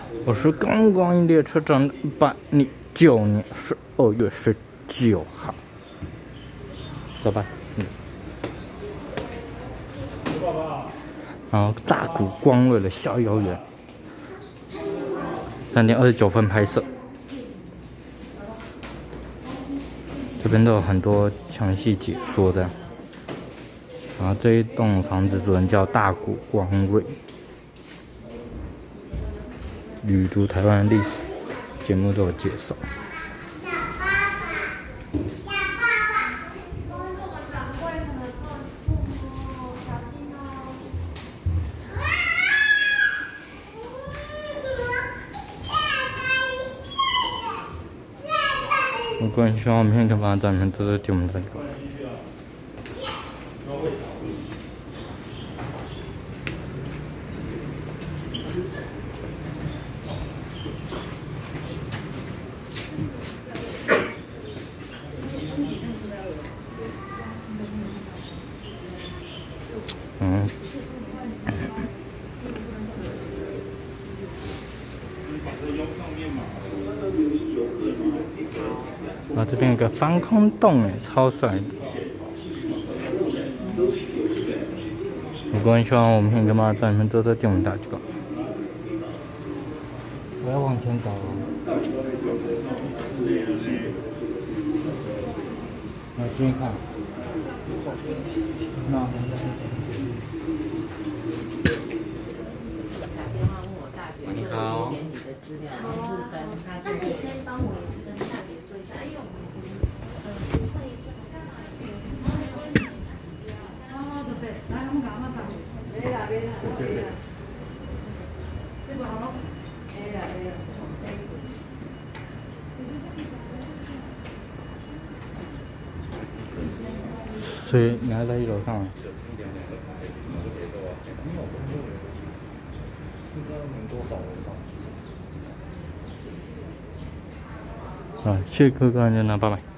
我是刚刚列车长2019年12月19号。走吧，然后大谷光瑞的逍遥园，3点29分拍摄。这边都有很多详细解说的。然后这一栋房子主人叫大谷光瑞。旅读台湾的历史节目都有介绍。我个人希望我们片跟发展们都是对我们这个。啊，这边有个防空洞哎，超帅！我个人希望我们片跟发展们都是对我们大这个。我要往前走了。来，注意看。那。你好。 那你先帮我也是跟大姐说一下，因为我们不会做。来，我们赶快上。别啦，别啦。这个好。别啦。 所以你还在1楼上啊？啊，谢谢哥哥，就拿800。